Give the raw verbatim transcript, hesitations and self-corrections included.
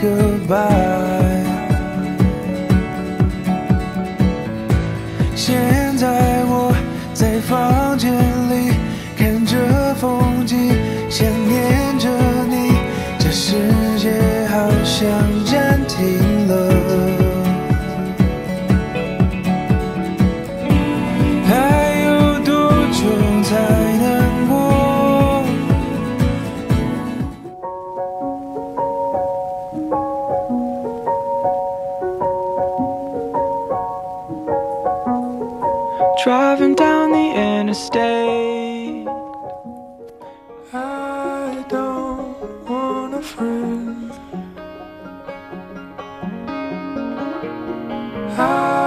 goodbye。现在我在房间里看着风景，想念着你，这世界好像暂停了。还有多久才能过？Driving down the interstate, I don't want a friend. I